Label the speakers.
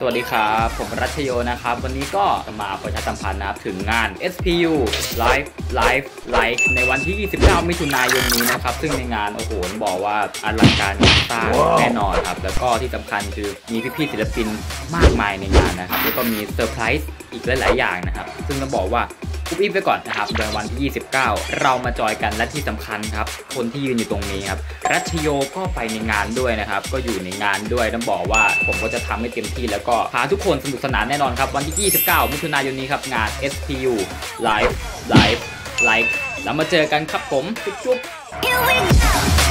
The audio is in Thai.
Speaker 1: สวัสดีครับผมรัชโยนะครับวันนี้ก็มาประชาสัมพันธ์นะครับถึงงาน SPU Live ในวันที่ 29 มิถุนายนนี้นะครับซึ่งในงานโอ้โหบอกว่าอลังการงานสร้างแน่นอนครับแล้วก็ที่สำคัญคือมีพี่ๆศิลปินมากมายในงานนะครับแล้วก็มีเซอร์ไพรส์อีกหลายๆอย่างนะครับซึ่งต้องบอกว่าคุบอิฟไปก่อนนะครับในวันที่ 29 เรามาจอยกันและที่สำคัญครับคนที่ยืนอยู่ตรงนี้ครับรัชโยก็ไปในงานด้วยนะครับก็อยู่ในงานด้วยต้องบอกว่าผมก็จะทำให้เต็มที่แล้วก็พาทุกคนสนุกสนานแน่นอนครับวันที่ 29 มิถุนายนนี้ครับงาน SPU Live แล้วมาเจอกันครับผมจุ๊บ